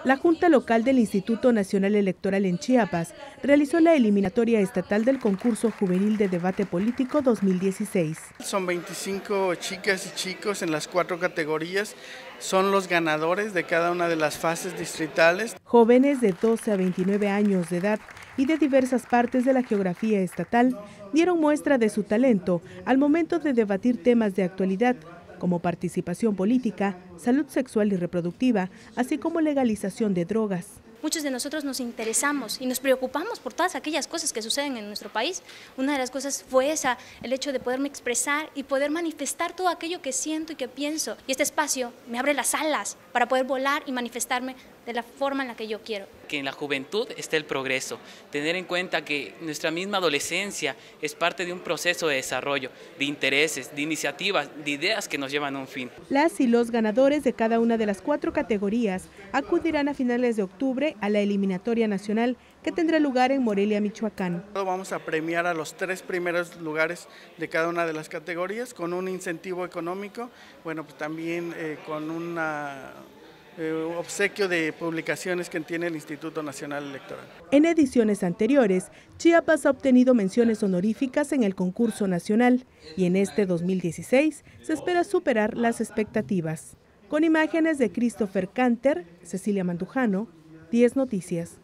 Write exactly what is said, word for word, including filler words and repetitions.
La Junta Local del Instituto Nacional Electoral en Chiapas realizó la eliminatoria estatal del concurso juvenil de debate político dos mil dieciséis. Son veinticinco chicas y chicos en las cuatro categorías, son los ganadores de cada una de las fases distritales. Jóvenes de doce a veintinueve años de edad y de diversas partes de la geografía estatal dieron muestra de su talento al momento de debatir temas de actualidad, como participación política, salud sexual y reproductiva, así como legalización de drogas. Muchos de nosotros nos interesamos y nos preocupamos por todas aquellas cosas que suceden en nuestro país. Una de las cosas fue esa, el hecho de poderme expresar y poder manifestar todo aquello que siento y que pienso. Y este espacio me abre las alas para poder volar y manifestarme de la forma en la que yo quiero. Que en la juventud está el progreso, tener en cuenta que nuestra misma adolescencia es parte de un proceso de desarrollo, de intereses, de iniciativas, de ideas que nos llevan a un fin. Las y los ganadores de cada una de las cuatro categorías acudirán a finales de octubre a la eliminatoria nacional que tendrá lugar en Morelia, Michoacán. Vamos a premiar a los tres primeros lugares de cada una de las categorías con un incentivo económico, bueno, pues también eh, con una Eh, obsequio de publicaciones que tiene el Instituto Nacional Electoral. En ediciones anteriores, Chiapas ha obtenido menciones honoríficas en el concurso nacional y en este dos mil dieciséis se espera superar las expectativas. Con imágenes de Christopher Canter, Cecilia Mandujano, diez Noticias.